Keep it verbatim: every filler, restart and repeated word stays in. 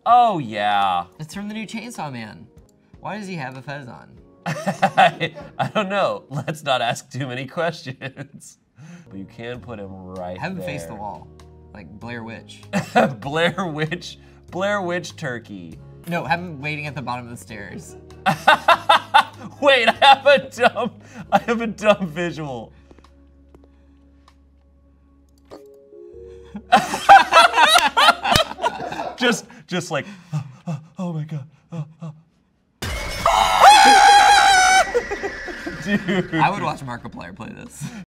Oh, yeah. It's from the new Chainsaw Man. Why does he have a fez on? I, I don't know. Let's not ask too many questions. But you can put him right Have him there. face the wall, like Blair Witch. Blair Witch, Blair Witch turkey. No, have him waiting at the bottom of the stairs. Wait, I have a dumb, I have a dumb visual. just, just like, oh, oh, oh my God. Oh, oh. Dude. I would watch Markiplier play this.